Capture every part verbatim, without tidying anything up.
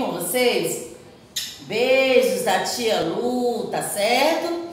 com vocês? Beijos da tia Lu, tá certo?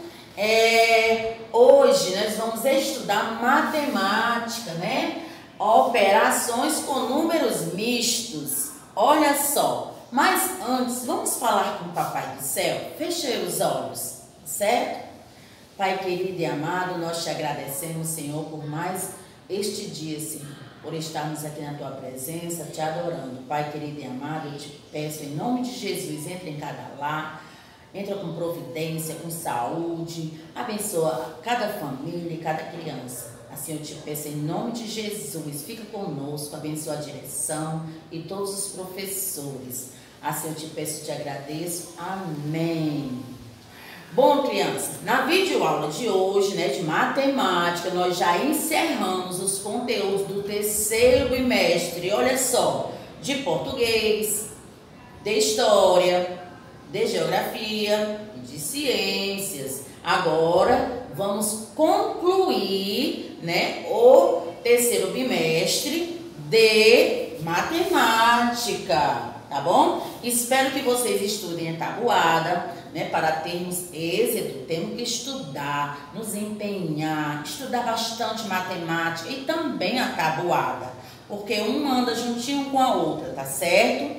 É, hoje nós vamos estudar matemática, né? Operações com números mistos. Olha só. Mas antes, vamos falar com o Papai do Céu? Feche aí os olhos, certo? Pai querido e amado, nós te agradecemos, Senhor, por mais este dia, Senhor, por estarmos aqui na tua presença, te adorando. Pai querido e amado, eu te peço em nome de Jesus, entra em cada lar, entra com providência, com saúde, abençoa cada família e cada criança. Assim eu te peço em nome de Jesus, fica conosco, abençoa a direção e todos os professores. Assim eu te peço e te agradeço. Amém. Bom, crianças, na videoaula de hoje, né, de matemática, nós já encerramos os conteúdos do terceiro bimestre, olha só, de português, de história, de geografia e de ciências. Agora vamos concluir, né, o terceiro bimestre de matemática, tá bom? Espero que vocês estudem a tabuada. Né, para termos êxito, temos que estudar, nos empenhar, estudar bastante matemática e também a tabuada, porque um anda juntinho com a outra, tá certo?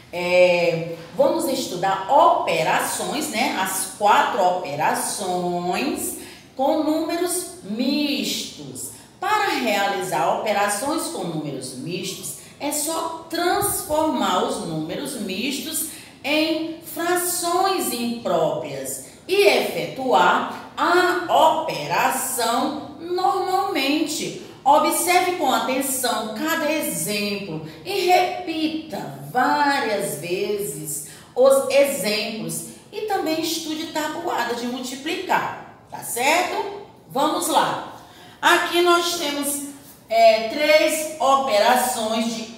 É, vamos estudar operações, né, as quatro operações com números mistos. Para realizar operações com números mistos, é só transformar os números mistos em frações impróprias e efetuar a operação normalmente. Observe com atenção cada exemplo e repita várias vezes os exemplos e também estude tabuada de multiplicar, tá certo? Vamos lá. Aqui nós temos é, três operações de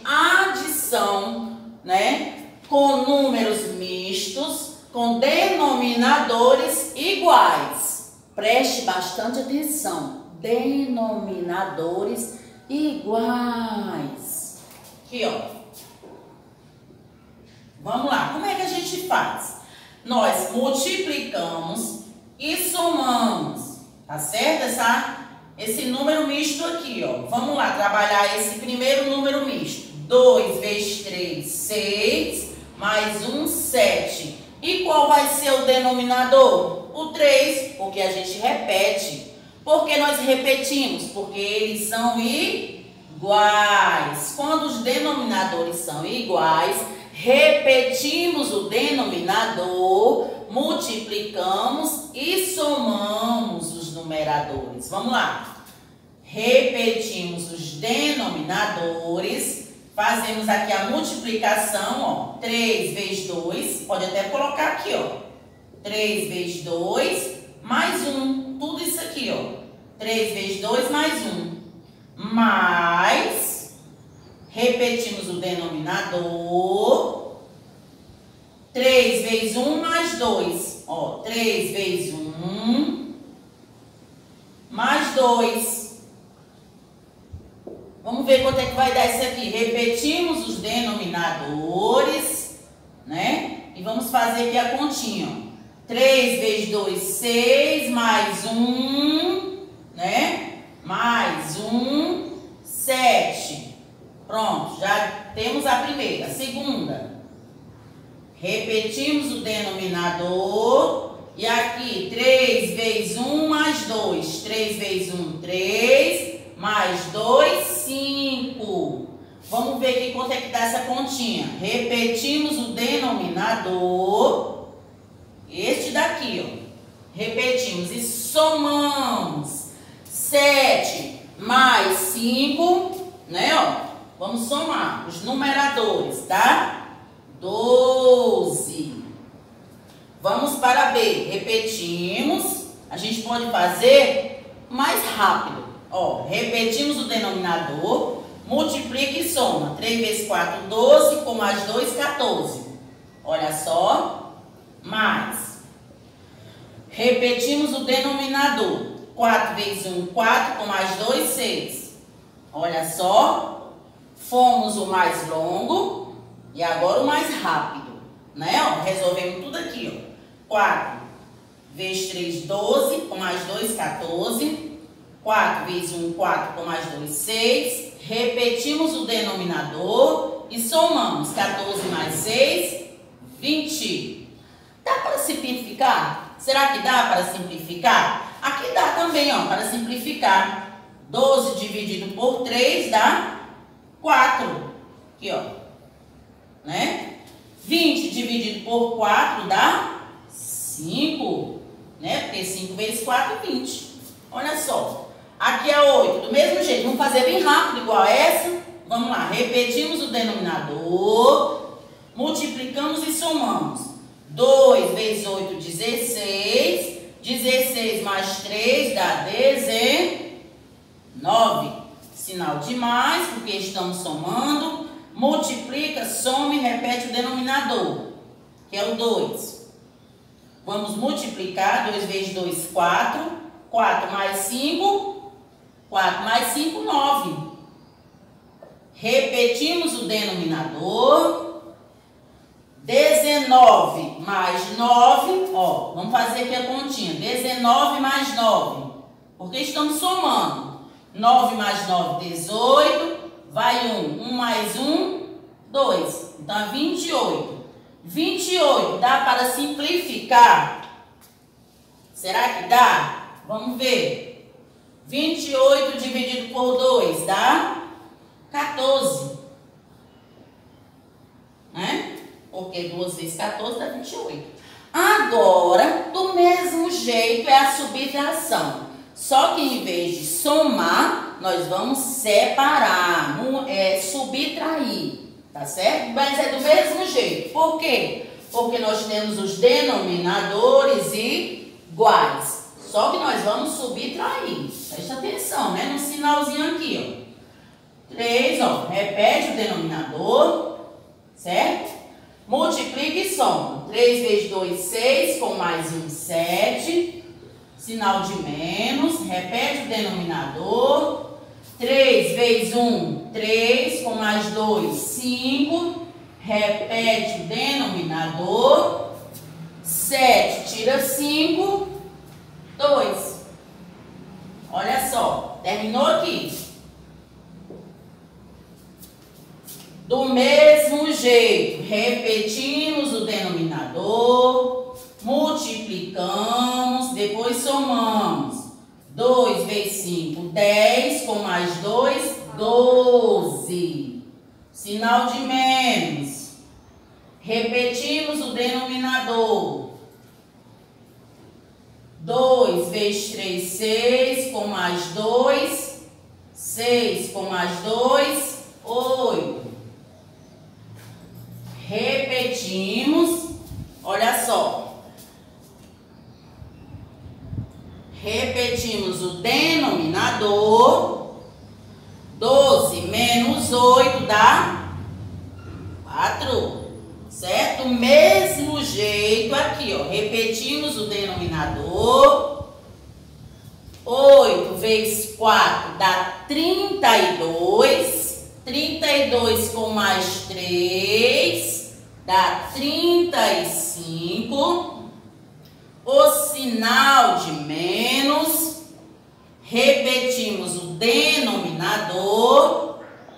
adição, né? Com números mistos, com denominadores iguais. Preste bastante atenção. Denominadores iguais. Aqui, ó. Vamos lá. Como é que a gente faz? Nós multiplicamos e somamos. Tá certo? Essa, esse número misto aqui, ó. Vamos lá trabalhar esse primeiro número misto. dois vezes três, seis. Mais um, sete. E qual vai ser o denominador? O três, porque a gente repete. Por que nós repetimos? Porque eles são iguais. Quando os denominadores são iguais, repetimos o denominador, multiplicamos e somamos os numeradores. Vamos lá. Repetimos os denominadores. Fazemos aqui a multiplicação, ó, três vezes dois, pode até colocar aqui, ó, três vezes dois, mais um, tudo isso aqui, ó, três vezes dois, mais um, mais, repetimos o denominador, três vezes um, mais dois, ó, três vezes um, mais dois. Vamos ver quanto é que vai dar isso aqui. Repetimos os denominadores, né? E vamos fazer aqui a continha. três vezes dois, seis, mais um, né? Mais um, sete. Pronto, já temos a primeira. A segunda. Repetimos o denominador. E aqui, três vezes um, mais dois. três vezes um, três. Mais dois, cinco. Vamos ver aqui quanto é que dá essa continha. Repetimos o denominador. Este daqui, ó. Repetimos e somamos. sete mais cinco, né, ó. Vamos somar os numeradores, tá? doze. Vamos para B. Repetimos. A gente pode fazer mais rápido. Ó, repetimos o denominador, multiplica e soma. três vezes quatro, doze, com mais dois, quatorze. Olha só. Mais. Repetimos o denominador. quatro vezes um, quatro, com mais dois, seis. Olha só. Fomos o mais longo e agora o mais rápido. né? Ó, resolvemos tudo aqui, ó. quatro vezes três, doze, com mais dois, quatorze. quatro vezes um, quatro, com mais dois, seis. Repetimos o denominador e somamos quatorze mais seis, vinte. Dá para simplificar? Será que dá para simplificar? Aqui dá também, ó, para simplificar. doze dividido por três dá quatro. Aqui, ó. Né? vinte dividido por quatro dá cinco. Né? Porque cinco vezes quatro, vinte. Olha só. Aqui é oito. Do mesmo jeito, vamos fazer bem rápido, igual essa. Vamos lá. Repetimos o denominador. Multiplicamos e somamos. dois vezes oito, dezesseis. dezesseis mais três dá dezenove. Sinal de mais, porque estamos somando. Multiplica, soma e repete o denominador, que é o dois. Vamos multiplicar. dois vezes dois, quatro. quatro mais cinco. quatro mais cinco, nove. Repetimos o denominador. dezenove mais nove, ó, vamos fazer aqui a continha. dezenove mais nove, porque estamos somando. nove mais nove, dezoito. Vai um. um mais um, dois. Então, é vinte e oito. vinte e oito dá para simplificar? Será que dá? Vamos ver. vinte e oito dividido por dois dá quatorze. Né? Porque duas vezes quatorze dá vinte e oito. Agora, do mesmo jeito, é a subtração. Só que em vez de somar, nós vamos separar, é, subtrair, tá certo? Mas é do mesmo jeito. Por quê? Porque nós temos os denominadores iguais. Só que nós vamos subtrair. Presta atenção, né? No sinalzinho aqui, ó. três, ó. Repete o denominador, certo? Multiplica e soma. três vezes dois, seis, com mais um, sete. Sinal de menos, repete o denominador. três vezes um, três, com mais dois, cinco. Repete o denominador. sete tira cinco, dois. Olha só, terminou aqui. Do mesmo jeito, repetimos o denominador, multiplicamos, depois somamos. dois vezes cinco, dez, com mais dois, doze. Sinal de menos. Repetimos o denominador. dois vezes três, seis, com mais dois, seis, com mais dois, oito. Repetimos, olha só. Repetimos o denominador. doze menos oito dá quatro. Certo? Mesmo jeito aqui, ó. Repetimos o denominador. oito vezes quatro dá trinta e dois. trinta e dois com mais três dá trinta e cinco. O sinal de menos. Repetimos o denominador.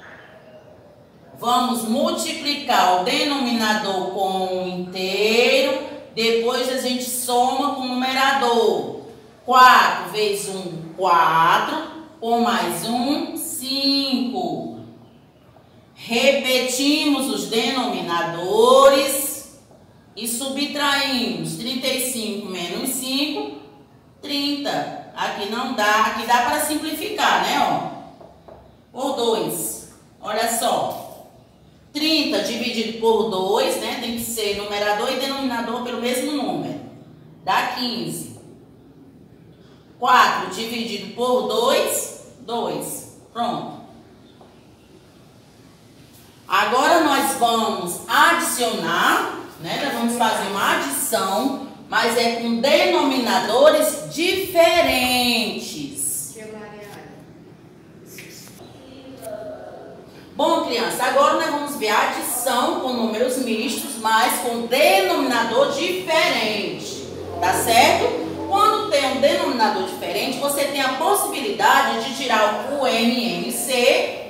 Vamos multiplicar o denominador com o inteiro. Depois a gente soma com o numerador. quatro vezes um, quatro. Com mais um, cinco. Repetimos os denominadores e subtraímos. trinta e cinco menos cinco, trinta. Aqui não dá, aqui dá para simplificar, né? Ó, por dois. Olha só. trinta dividido por dois, né? Tem que ser numerador e denominador pelo mesmo número. Dá quinze. quatro dividido por dois, dois. Pronto. Agora nós vamos adicionar, né? Nós vamos fazer uma adição, mas é com denominadores diferentes. Bom, criança, agora nós vamos ver a adição. expressão com números mistos, mas com denominador diferente, tá certo? Quando tem um denominador diferente, você tem a possibilidade de tirar o M M C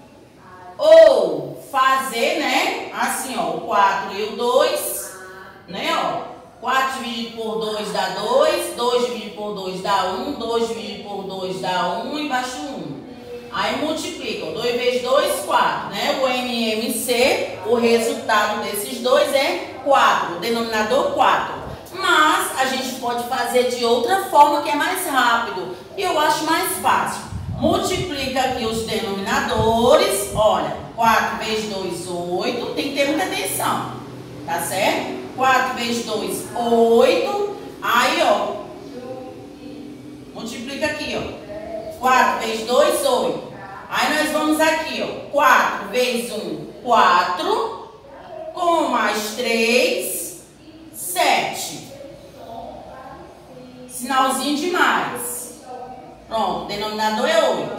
ou fazer, né, assim, ó, o quatro e o dois, né, ó. quatro dividido por dois dá dois, dois dividido por dois dá um, dois dividido por dois dá um, embaixo um. Aí multiplica, dois vezes dois, quatro, né? O M M C, o resultado desses dois é quatro, o denominador quatro. Mas a gente pode fazer de outra forma que é mais rápido e eu acho mais fácil. Multiplica aqui os denominadores, olha, quatro vezes dois, oito, tem que ter muita atenção, tá certo? quatro vezes dois, oito, aí ó, multiplica aqui ó, quatro vezes dois, oito, aí nós vamos aqui ó, quatro vezes um, quatro, com mais três, sete, sinalzinho de mais, pronto, o denominador é oito,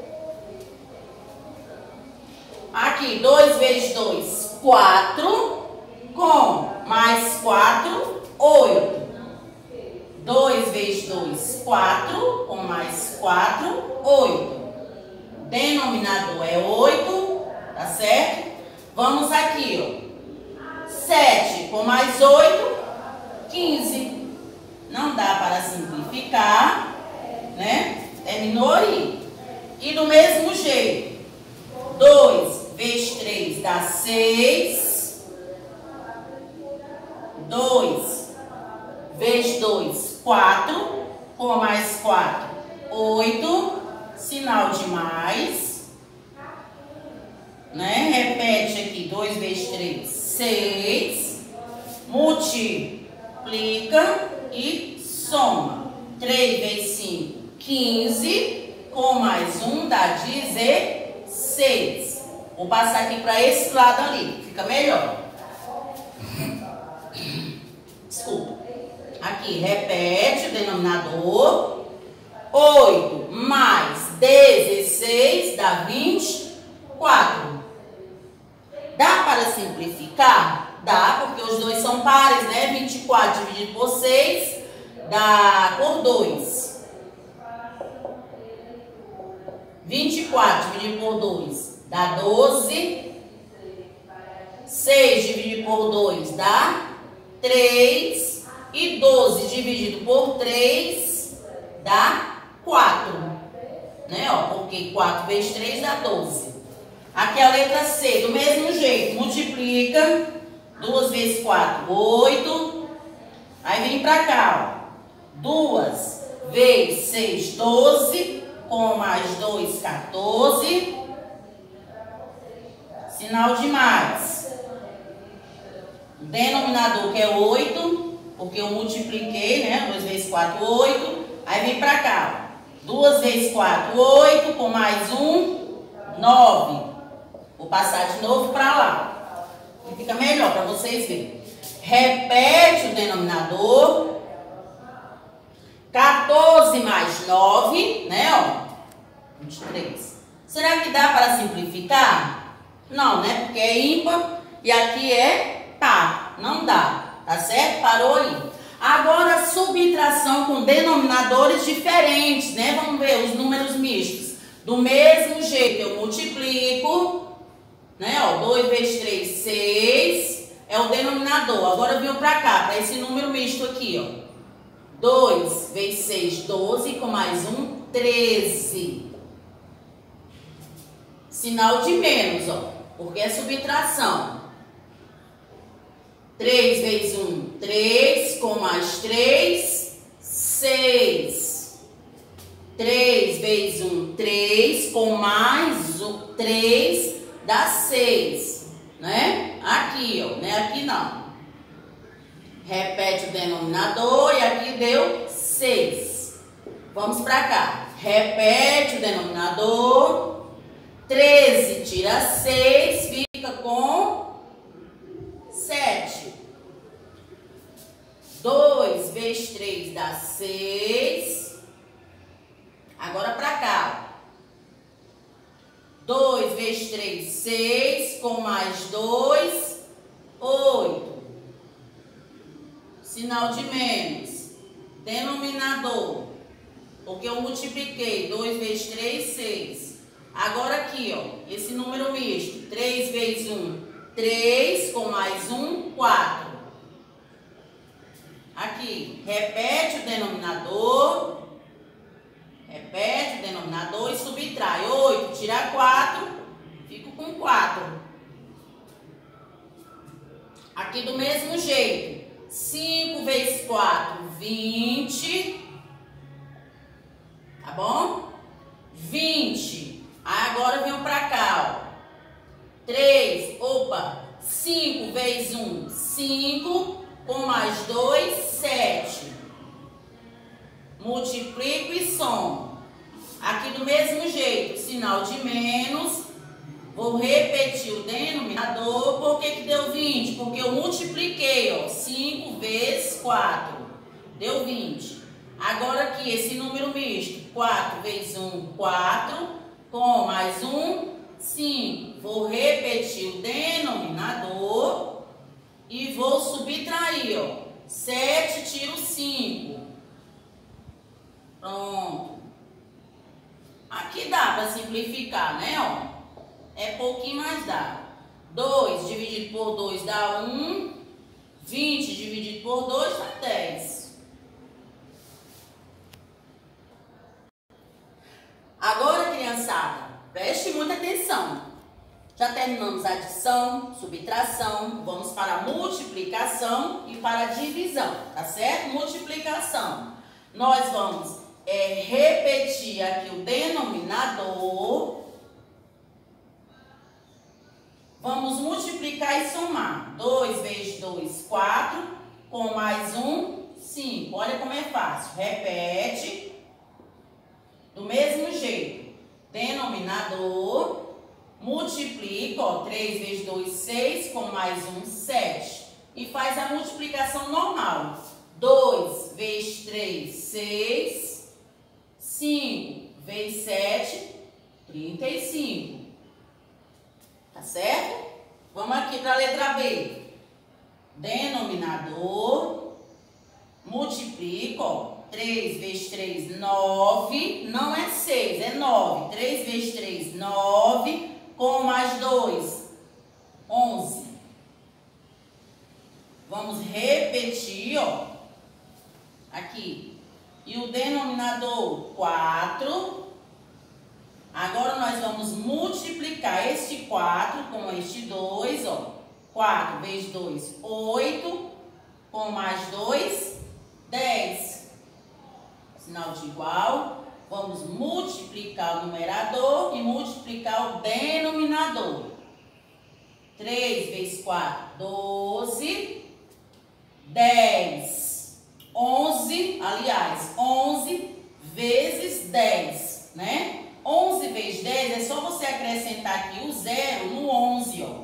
aqui dois vezes dois, quatro, com mais quatro, oito. dois vezes dois, quatro. Com mais quatro, oito. Denominador é oito, tá certo? Vamos aqui, ó. sete com mais oito, quinze. Não dá para simplificar, né? Terminou aí. E do mesmo jeito, dois vezes três dá seis. dois vezes dois, quatro, com mais quatro, oito, sinal de mais, né? Repete aqui, dois vezes três, seis, multiplica e soma, três vezes cinco, quinze, com mais um dá dezesseis. Vou passar aqui para esse lado ali, fica melhor. Desculpa. Aqui, repete o denominador. oito mais dezesseis dá vinte e quatro. Dá para simplificar? Dá, porque os dois são pares, né? vinte e quatro dividido por seis dá por dois. vinte e quatro dividido por dois dá doze. seis dividido por dois dá três. E doze dividido por três dá quatro. Né? Ó, porque quatro vezes três dá doze. Aqui a letra C, do mesmo jeito, multiplica. duas vezes quatro, oito. Aí vem pra cá, ó. duas vezes seis, doze. Com mais dois, quatorze. Sinal de mais. Denominador que é oito. Porque eu multipliquei, né? dois vezes quatro, oito. Aí vem pra cá. duas vezes quatro, oito. Com mais um, nove. Vou passar de novo pra lá. E fica melhor pra vocês verem. Repete o denominador. quatorze mais nove, né? Ó, vinte e três. Será que dá para simplificar? Não, né? Porque é ímpar e aqui é par. Não dá. Tá certo? Parou aí. Agora, subtração com denominadores diferentes, né? Vamos ver os números mistos. Do mesmo jeito, eu multiplico, né? Ó, dois vezes três, seis. É o denominador. Agora eu venho pra cá, pra esse número misto aqui, ó. dois vezes seis, doze. Com mais um, treze. Sinal de menos, ó. Porque é subtração. três vezes um, três, com mais três, seis. três vezes um, três, com mais um, três, dá seis, né? Aqui, ó, né? Aqui não. Repete o denominador e aqui deu seis. Vamos pra cá. Repete o denominador. treze tira seis, fica com sete. dois vezes três dá seis. Agora pra cá. dois vezes três, seis. Com mais dois, sinal de menos, denominador, porque eu multipliquei dois vezes três, seis. Agora aqui, ó, esse número misto, três vezes um, três, com mais um, quatro. Aqui, repete o denominador, repete o denominador e subtrai. oito, tira quatro, fico com quatro. Aqui do mesmo jeito, cinco vezes quatro, vinte. Tá bom? vinte. Aí agora eu venho pra cá, ó. três, opa, cinco vezes um, cinco. Com mais dois, sete. Multiplico e somo. Aqui do mesmo jeito, sinal de menos. Vou repetir o denominador. Por que que deu vinte? Porque eu multipliquei, ó, cinco vezes quatro. Deu vinte. Agora aqui, esse número misto. quatro vezes um, quatro. Com mais um, cinco. Vou repetir o denominador. E vou subtrair, ó. sete, tiro cinco. Pronto. Aqui dá para simplificar, né, ó? É pouquinho, mas dá. dois dividido por dois dá um. vinte dividido por dois dá dez. Agora, criançada, preste muita atenção. Já terminamos a adição, subtração, vamos para a multiplicação e para a divisão, tá certo? Multiplicação. Nós vamos é, repetir aqui o denominador. Vamos multiplicar e somar. dois vezes dois, quatro. Com mais um, cinco. Olha como é fácil. Repete. Do mesmo jeito. Denominador. Multiplica, ó, três vezes dois, seis, com mais um, sete. E faz a multiplicação normal. dois vezes três, seis. cinco vezes sete, trinta e cinco. Tá certo? Vamos aqui para a letra B. Denominador. Multiplica, ó. três vezes três, nove. Não é seis, é nove. três vezes três, nove. Com mais dois, onze. Vamos repetir, ó. Aqui. E o denominador, quatro. Agora nós vamos multiplicar este quatro com este dois, ó. quatro vezes dois, oito. Com mais dois, dez. Sinal de igual. Vamos multiplicar o numerador e multiplicar o denominador. três vezes quatro, doze. dez. onze, aliás, onze vezes dez, né? onze vezes dez é só você acrescentar aqui o zero no onze, ó.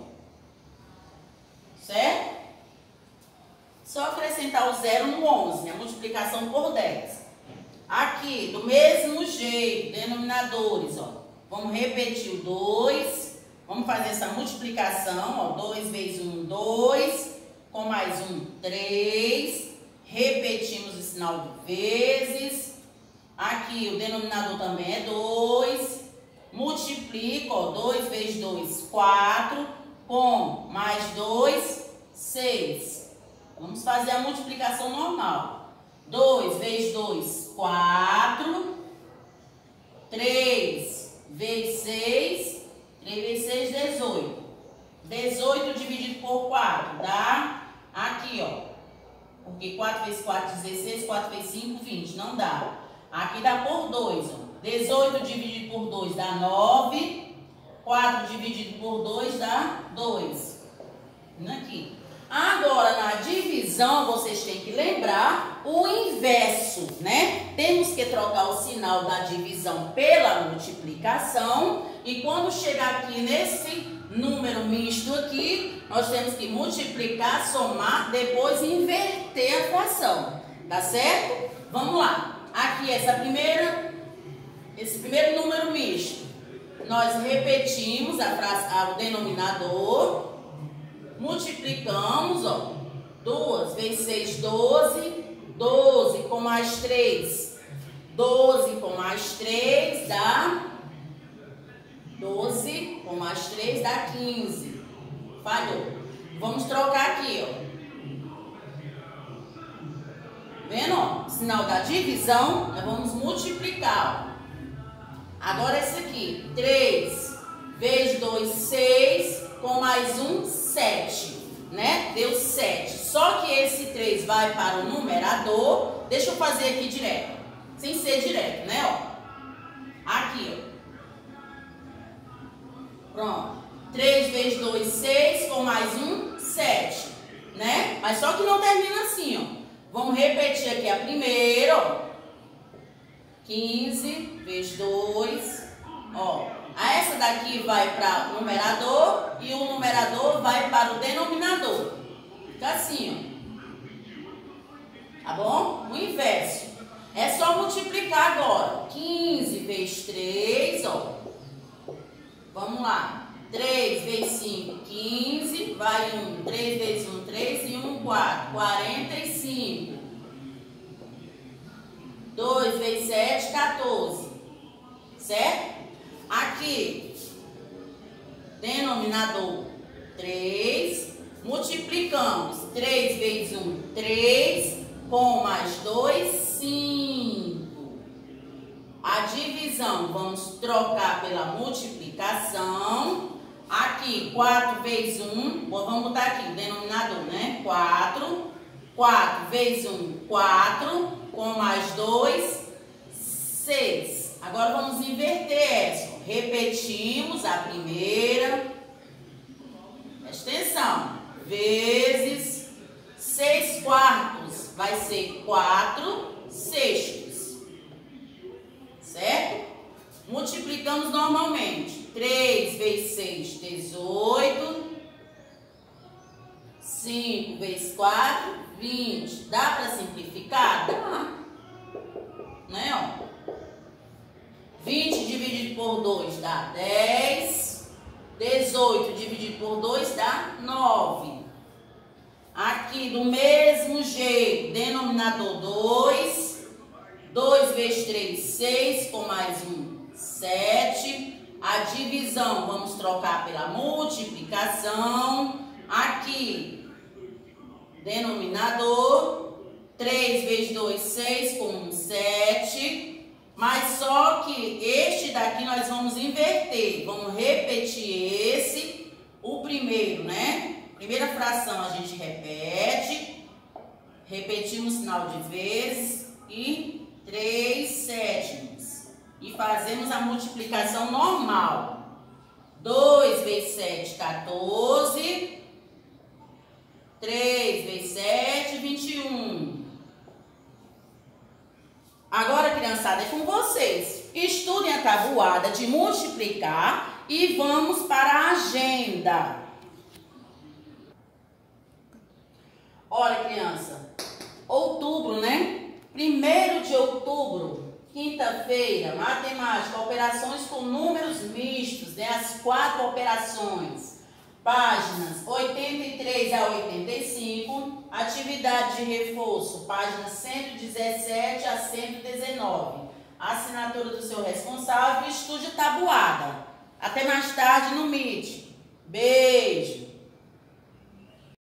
Certo? Só acrescentar o zero no onze, a multiplicação por dez. Aqui, do mesmo jeito, denominadores, ó. Vamos repetir o dois. Vamos fazer essa multiplicação, ó. dois vezes um, dois. Com mais um, três. Repetimos o sinal de vezes. Aqui, o denominador também é dois. Multiplica, ó. dois vezes dois, quatro. Com mais dois, seis. Vamos fazer a multiplicação normal. dois vezes dois, quatro. três vezes seis. três vezes seis, dezoito. dezoito dividido por quatro dá aqui, ó. Porque quatro vezes quatro, dezesseis. quatro vezes cinco, vinte. Não dá. Aqui dá por dois, ó. dezoito dividido por dois dá nove. quatro dividido por dois dá dois. Aqui. Agora, na divisão, vocês têm que lembrar o inverso, né? Temos que trocar o sinal da divisão pela multiplicação. E quando chegar aqui nesse número misto aqui, nós temos que multiplicar, somar, depois inverter a fração. Tá certo? Vamos lá. Aqui, essa primeira, esse primeiro número misto. Nós repetimos a fração, o denominador. Multiplicamos, ó, duas vezes seis, doze. doze com mais três. doze com mais três dá... doze com mais três dá quinze. Falhou. Vamos trocar aqui, ó. Vendo, ó? Sinal da divisão, nós vamos multiplicar, ó. Agora esse aqui, três vezes dois, seis, com mais um, sete, né? Deu sete. Só que esse três vai para o numerador. Deixa eu fazer aqui direto, sem ser direto, né, ó? Aqui, ó. Pronto. três vezes dois, seis, com mais um, sete, né? Mas só que não termina assim, ó. Vamos repetir aqui a primeira, ó. quinze vezes dois, ó. Essa daqui vai para o numerador e o numerador vai para o denominador. Fica assim, ó. Tá bom? O inverso. É só multiplicar agora. quinze vezes três, ó. Vamos lá. três vezes cinco, quinze. Vai um. três vezes um, três. E um, quatro. quarenta e cinco. dois vezes sete, quatorze. Certo? Aqui, denominador três. Multiplicamos. três vezes um, três. Com mais dois, cinco. A divisão, vamos trocar pela multiplicação. Aqui, quatro vezes um, vamos botar aqui o denominador, né? quatro. quatro vezes um, quatro. Com mais dois, seis. Agora vamos inverter essa. Repetimos a primeira. Presta atenção. Vezes seis quartos. Vai ser quatro sextos. Certo? Multiplicamos normalmente. três vezes seis, dezoito. cinco vezes quatro, vinte. Dá para simplificar? Dá. Né, ó? vinte dividido por dois dá dez. dezoito dividido por dois dá nove. Aqui, do mesmo jeito, denominador dois. dois vezes três, seis, com mais um, sete. A divisão, vamos trocar pela multiplicação. Aqui, denominador, três vezes dois, seis, com um, sete. Mas só que este daqui nós vamos inverter. Vamos repetir esse, o primeiro, né? Primeira fração a gente repete. Repetimos o sinal de vezes e três sétimos. E fazemos a multiplicação normal. dois vezes sete, quatorze. três vezes sete, vinte e um. Agora, criançada, é com vocês. Estudem a tabuada de multiplicar e vamos para a agenda. Olha, criança, outubro, né? Primeiro de outubro, quinta-feira, matemática, operações com números mistos, né? As quatro operações. Páginas oitenta e três a oitenta e cinco, atividade de reforço, páginas cento e dezessete a cento e dezenove. Assinatura do seu responsável e estude tabuada. Até mais tarde no Meet. Beijo!